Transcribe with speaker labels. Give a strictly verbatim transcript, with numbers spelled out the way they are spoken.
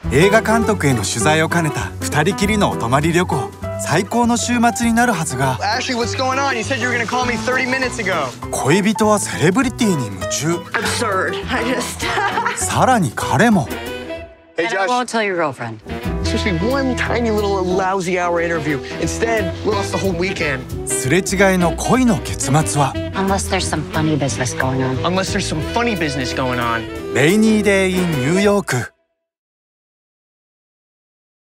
Speaker 1: 映画監督への取材を兼ねたふたりきりのお泊まり旅行。最高の週末になるはずが、
Speaker 2: Ashley, what's going on? You said you were gonna call me thirty minutes ago.
Speaker 1: 恋人はセレブリティに夢中。
Speaker 3: Absurd. I just.
Speaker 1: さらに彼も。
Speaker 2: Hey,
Speaker 3: And I
Speaker 2: Josh.
Speaker 3: won't tell your girlfriend.
Speaker 2: It's supposed to be one tiny little lousy hour interview. Instead, we lost the whole weekend.
Speaker 1: すれ違いの恋の結末は。
Speaker 3: Unless there's some funny business going on.
Speaker 2: Unless there's some funny business going on.
Speaker 1: レイニーデイ・イン・ニューヨーク。